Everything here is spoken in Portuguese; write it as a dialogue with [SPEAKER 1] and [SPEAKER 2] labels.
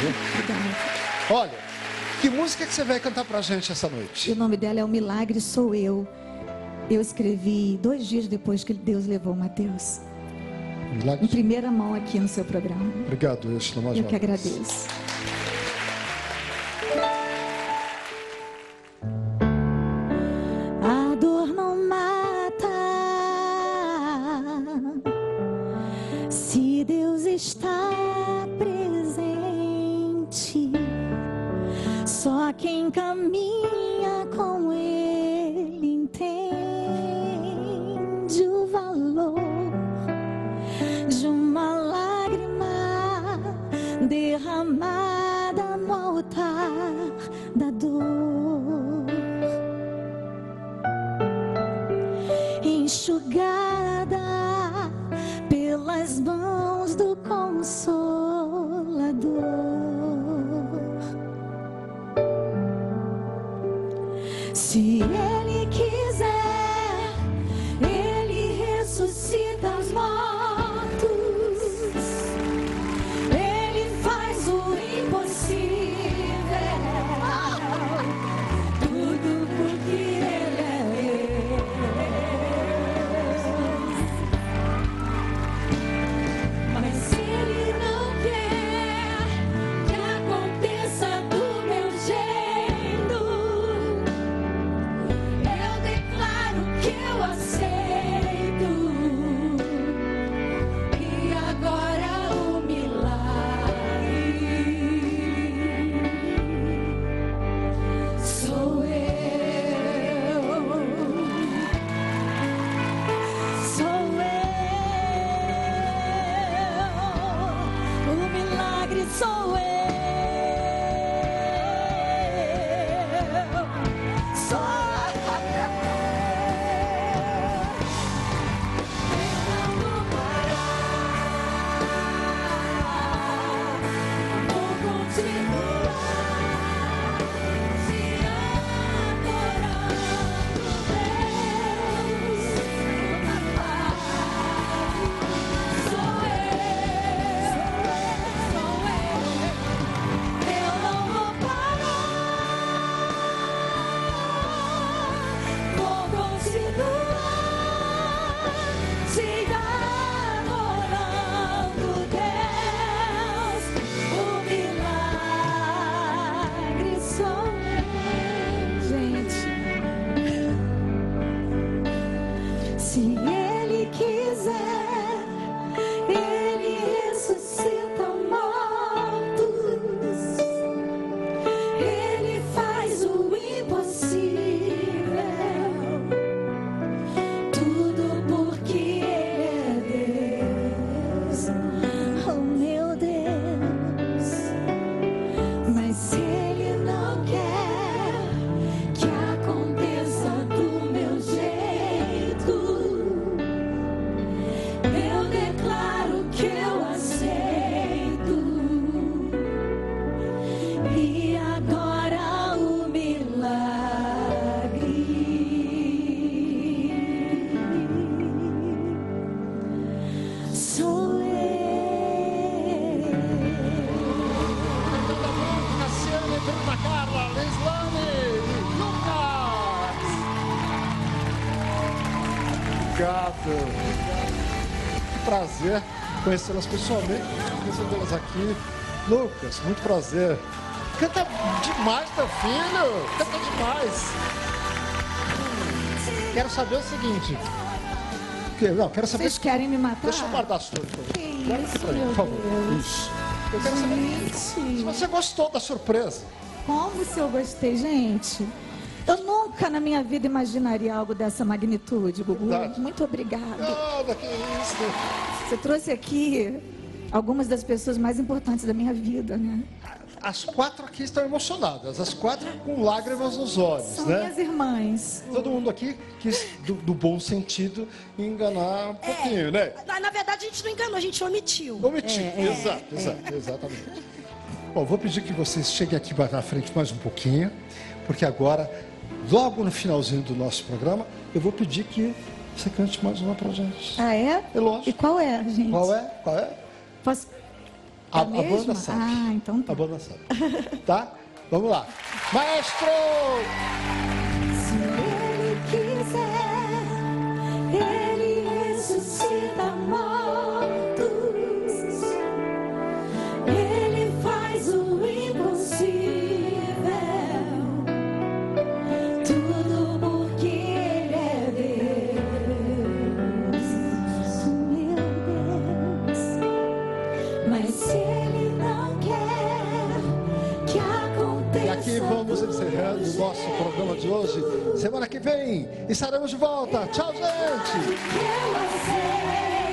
[SPEAKER 1] viu?
[SPEAKER 2] Obrigada.
[SPEAKER 1] Olha, que música que você vai cantar pra gente essa noite?
[SPEAKER 2] O nome dela é O Milagre Sou Eu. Eu escrevi 2 dias depois que Deus levou o Mateus.
[SPEAKER 1] Milagre.
[SPEAKER 2] Em primeira mão aqui no seu programa.
[SPEAKER 1] Obrigado, Eixo, mais
[SPEAKER 2] Eu
[SPEAKER 1] uma
[SPEAKER 2] que
[SPEAKER 1] vez.
[SPEAKER 2] agradeço. A dor não mata se Deus está presente. Só quem caminha com Ele entende o valor de uma lágrima derramada no altar da dor, enxugada pelas mãos do Consolador. Se Ele quiser, Ele ressuscita os mortos. Ele faz o impossível. Tudo porque Ele é Deus. Mas se Ele não quer que aconteça do meu jeito, eu declaro que eu aceito. E agora o milagre sou eu. Sou eu. O milagre sou eu. Sou se Ele quiser, Ele ressuscita mortos. Ele faz o impossível. Tudo porque Ele é Deus. Oh, meu Deus. Mas se Ele não quer que aconteça do meu jeito, eu declaro que eu aceito. E agora o milagre sou eu.
[SPEAKER 1] Cassiane, Bruna Carla, Lislane e Lucas. Obrigado. Que prazer conhecê-las pessoalmente, recebê-las aqui. Lucas, muito prazer. Canta demais, teu filho. Canta demais. Quero saber o seguinte. Não, quero saber.
[SPEAKER 2] Vocês querem me matar?
[SPEAKER 1] Deixa eu guardar as flores.
[SPEAKER 2] Que isso,
[SPEAKER 1] Por
[SPEAKER 2] meu
[SPEAKER 1] favor.
[SPEAKER 2] Deus.
[SPEAKER 1] Isso. Eu quero saber se
[SPEAKER 2] Gente,
[SPEAKER 1] você gostou da surpresa.
[SPEAKER 2] como se eu gostei, gente. Eu nunca na minha vida imaginaria algo dessa magnitude, Gugu.
[SPEAKER 1] Verdade.
[SPEAKER 2] Muito obrigada.
[SPEAKER 1] Nada, que isso.
[SPEAKER 2] Você trouxe aqui algumas das pessoas mais importantes da minha vida, né?
[SPEAKER 1] As 4 aqui estão emocionadas, as 4 com lágrimas nos olhos,
[SPEAKER 2] São
[SPEAKER 1] né?
[SPEAKER 2] minhas irmãs.
[SPEAKER 1] Todo mundo aqui quis, do bom sentido, enganar um pouquinho, né?
[SPEAKER 3] Na verdade, a gente não enganou, a gente omitiu.
[SPEAKER 1] Omitir, exatamente. Bom, vou pedir que vocês cheguem aqui na frente mais um pouquinho, porque agora, logo no finalzinho do nosso programa, eu vou pedir que você cante mais uma pra gente.
[SPEAKER 2] Ah, é?
[SPEAKER 1] É lógico.
[SPEAKER 2] E qual é, gente?
[SPEAKER 1] Qual é?
[SPEAKER 2] Posso...
[SPEAKER 1] A banda sabe.
[SPEAKER 2] Ah, então tá.
[SPEAKER 1] A banda sabe. Tá? Vamos lá. Maestro!
[SPEAKER 2] Se ele quiser, ele ressuscita mortos. Ele faz o impossível. Tudo porque ele é Deus. Meu Deus. Mas se ele não quer que aconteça.
[SPEAKER 1] E aqui vamos encerrando o nosso programa de hoje. Semana que vem estaremos de volta. Tchau, gente!
[SPEAKER 2] Eu sei.